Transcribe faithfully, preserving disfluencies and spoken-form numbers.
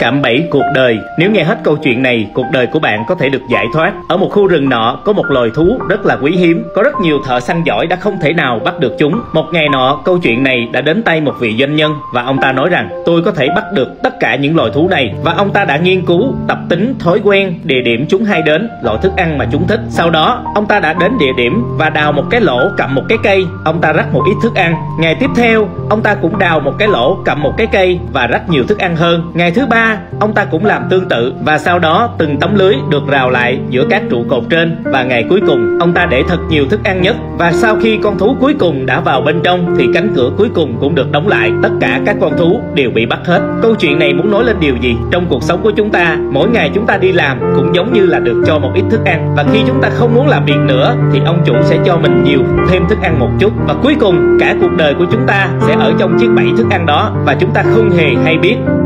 Cạm bẫy cuộc đời. Nếu nghe hết câu chuyện này, cuộc đời của bạn có thể được giải thoát. Ở một khu rừng nọ có một loài thú rất là quý hiếm. Có rất nhiều thợ săn giỏi đã không thể nào bắt được chúng. Một ngày nọ, câu chuyện này đã đến tay một vị doanh nhân và ông ta nói rằng tôi có thể bắt được tất cả những loài thú này. Và ông ta đã nghiên cứu, tập tính, thói quen, địa điểm chúng hay đến, loại thức ăn mà chúng thích. Sau đó, ông ta đã đến địa điểm và đào một cái lỗ, cầm một cái cây. Ông ta rắc một ít thức ăn. Ngày tiếp theo, ông ta cũng đào một cái lỗ, cầm một cái cây và rắc nhiều thức ăn hơn. Ngày thứ ba, ông ta cũng làm tương tự và sau đó từng tấm lưới được rào lại giữa các trụ cột trên. Và ngày cuối cùng, ông ta để thật nhiều thức ăn nhất. Và sau khi con thú cuối cùng đã vào bên trong thì cánh cửa cuối cùng cũng được đóng lại. Tất cả các con thú đều bị bắt hết. Câu chuyện này muốn nói lên điều gì? Trong cuộc sống của chúng ta, mỗi ngày chúng ta đi làm cũng giống như là được cho một ít thức ăn. Và khi chúng ta không muốn làm việc nữa thì ông chủ sẽ cho mình nhiều thêm thức ăn một chút. Và cuối cùng cả cuộc đời của chúng ta sẽ ở trong chiếc bẫy thức ăn đó và chúng ta không hề hay biết.